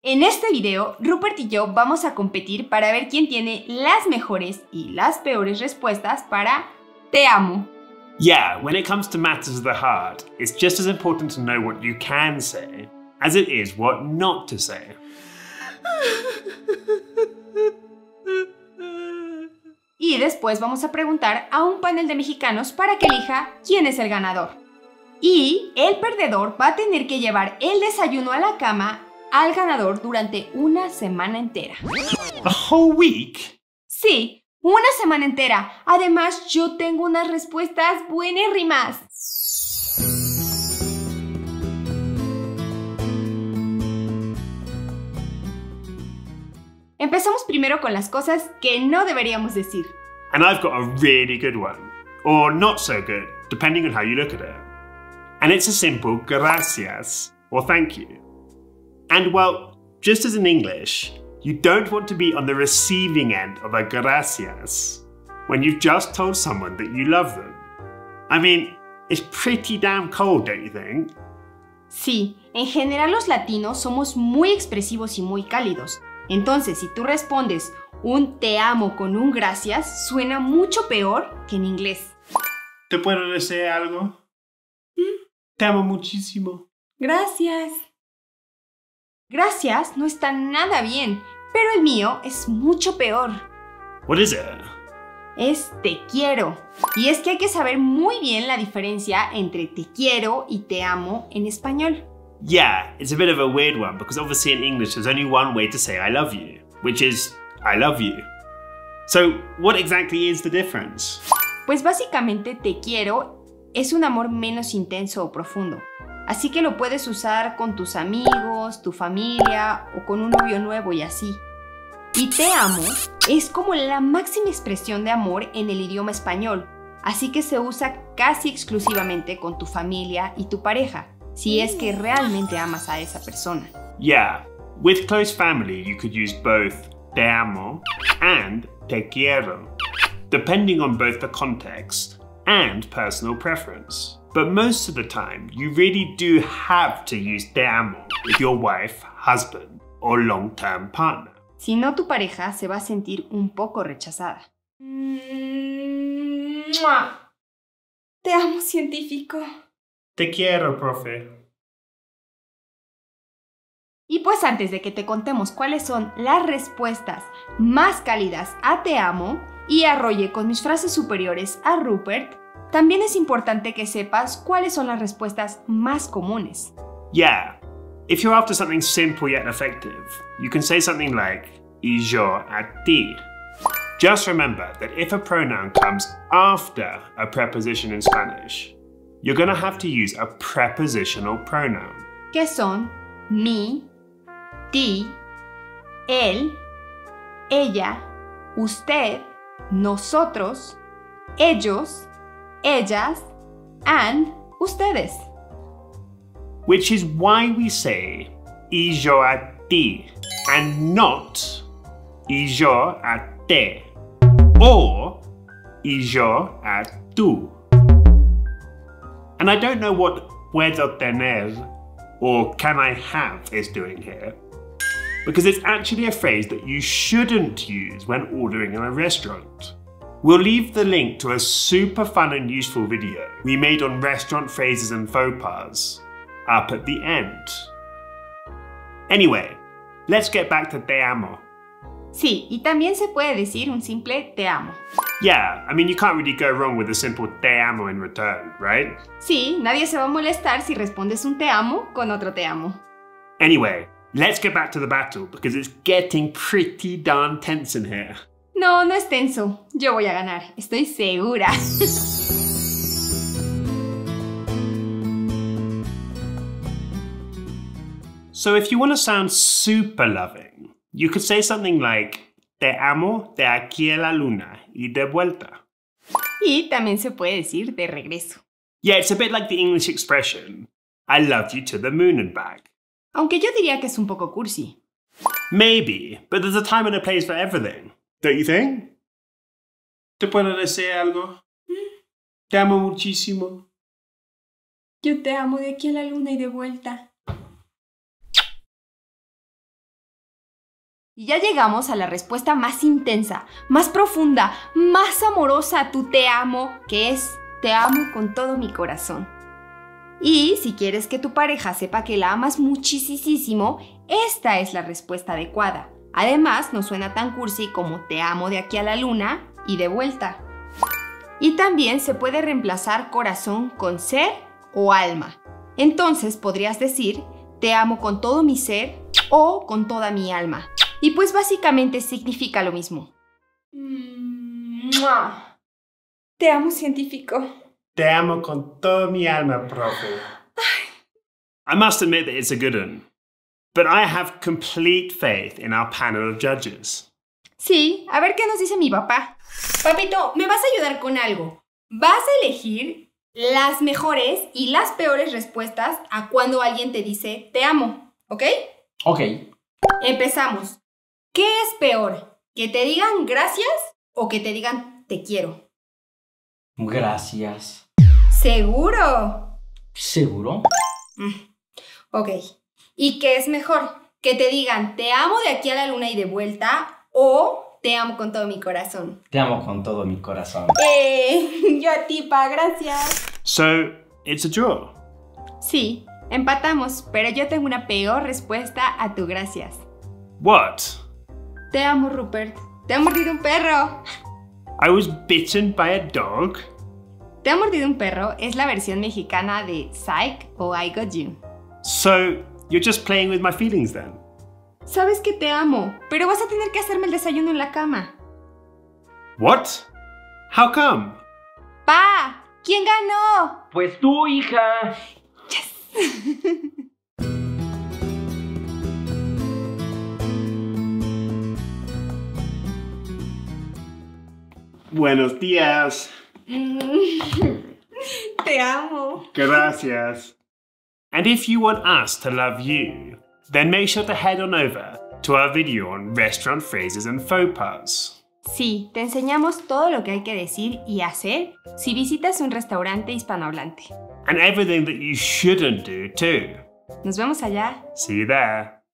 En este video, Rupert y yo vamos a competir para ver quién tiene las mejores y las peores respuestas para te amo. Yeah, when it comes to matters of the heart, it's just as important to know what you can say as it is what not to say. Y después vamos a preguntar a un panel de mexicanos para que elija quién es el ganador. Y el perdedor va a tener que llevar el desayuno a la cama al ganador durante una semana entera. The whole week? Sí, una semana entera. Además, yo tengo unas respuestas buenérrimas. Empezamos primero con las cosas que no deberíamos decir. And I've got a really good one. Or not so good, depending on how you look at it. And it's a simple gracias, or thank you. And well, just as in English, you don't want to be on the receiving end of a gracias when you've just told someone that you love them. I mean, it's pretty damn cold, don't you think? Sí, en general los latinos somos muy expresivos y muy cálidos. Entonces, si tú respondes un te amo con un gracias, suena mucho peor que en inglés. ¿Te puedo decir algo? Te amo muchísimo. Gracias. Gracias no está nada bien, pero el mío es mucho peor. What is it? Es te quiero. Y es que hay que saber muy bien la diferencia entre te quiero y te amo en español. Yeah, it's a bit of a weird one because obviously in English there's only one way to say I love you, which is I love you. So what exactly is the difference? Pues básicamente te quiero es un amor menos intenso o profundo. Así que lo puedes usar con tus amigos, tu familia o con un novio nuevo y así. Y te amo es como la máxima expresión de amor en el idioma español. Así que se usa casi exclusivamente con tu familia y tu pareja, si es que realmente amas a esa persona. Yeah, with close family you could use both te amo and te quiero, depending on both the context and personal preference. But most of the time, you really do have to use te amo with your wife, husband, or long-term partner. Si no, tu pareja se va a sentir un poco rechazada. Te amo, científico. Te quiero, profe. Y pues antes de que te contemos cuáles son las respuestas más cálidas a te amo y arrolle con mis frases superiores a Rupert, también es importante que sepas cuáles son las respuestas más comunes. Yeah, if you're after something simple yet effective, you can say something like y yo a ti. Just remember that if a pronoun comes after a preposition in Spanish, you're going to have to use a prepositional pronoun. Que son mi, ti, él, ella, usted, nosotros, ellos, ellas, and ustedes. Which is why we say y yo a ti and not y yo a te or y yo a tú. And I don't know what puedo tener or can I have is doing here, because it's actually a phrase that you shouldn't use when ordering in a restaurant. We'll leave the link to a super fun and useful video we made on restaurant phrases and faux pas up at the end. Anyway, let's get back to te amo. Sí, y también se puede decir un simple te amo. Yeah, I mean you can't really go wrong with a simple te amo in return, right? Sí, nadie se va a molestar si respondes un te amo con otro te amo. Anyway, let's get back to the battle because it's getting pretty darn tense in here. No, no es tenso. Yo voy a ganar, estoy segura. So if you want to sound super loving, you could say something like te amo de aquí a la luna y de vuelta. Y también se puede decir de regreso. Yeah, it's a bit like the English expression, I love you to the moon and back. Aunque yo diría que es un poco cursi. Maybe, but there's a time and a place for everything, don't you think? ¿Te puedo decir algo? Te amo muchísimo. Yo te amo de aquí a la luna y de vuelta. Y ya llegamos a la respuesta más intensa, más profunda, más amorosa a tu te amo, que es te amo con todo mi corazón. Y si quieres que tu pareja sepa que la amas muchísimo, esta es la respuesta adecuada. Además, no suena tan cursi como te amo de aquí a la luna y de vuelta. Y también se puede reemplazar corazón con ser o alma. Entonces podrías decir te amo con todo mi ser o con toda mi alma. Y pues básicamente significa lo mismo. Te amo, científico. Te amo con toda mi alma, profe. I must admit that it's a good one. But I have complete faith in our panel of judges. Sí, a ver qué nos dice mi papá. Papito, ¿me vas a ayudar con algo? Vas a elegir las mejores y las peores respuestas a cuando alguien te dice te amo, ¿ok? Ok. Empezamos. ¿Qué es peor? ¿Que te digan gracias o que te digan te quiero? Gracias. ¿Seguro? ¿Seguro? Ok. ¿Y qué es mejor? ¿Que te digan te amo de aquí a la luna y de vuelta o te amo con todo mi corazón? Te amo con todo mi corazón. Yo a ti, pa, gracias. So, it's a draw. Sí, empatamos, pero yo tengo una peor respuesta a tu gracias. What? Te amo, Rupert. ¿Te ha mordido un perro? I was bitten by a dog? ¿Te ha mordido un perro? Es la versión mexicana de Psych o I Got You. So, you're just playing with my feelings then? Sabes que te amo, pero vas a tener que hacerme el desayuno en la cama. What? How come? ¡Pa! ¿Quién ganó? Pues tú, hija. Buenos días. Te amo. Gracias. And if you want us to love you, then make sure to head on over to our video on restaurant phrases and faux pas. Sí, te enseñamos todo lo que hay que decir y hacer si visitas un restaurante hispanohablante. And everything that you shouldn't do too. Nos vemos allá. See you there.